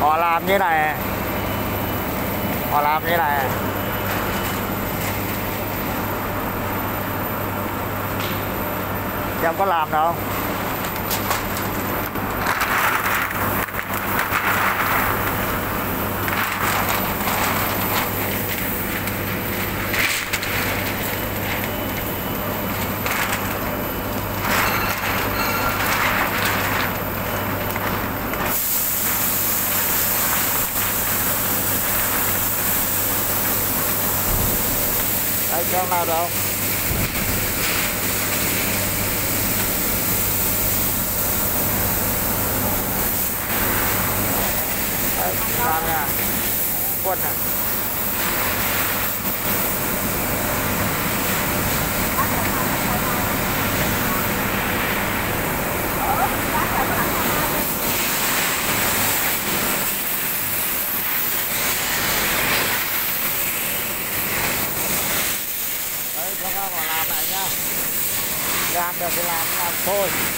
Họ làm như này, họ làm như này. Em có làm đâu. Đây cho nào đâu. Đây, làm nè, quân nè. Đấy, cho các vào làm này nhá. Làm được thì làm thôi.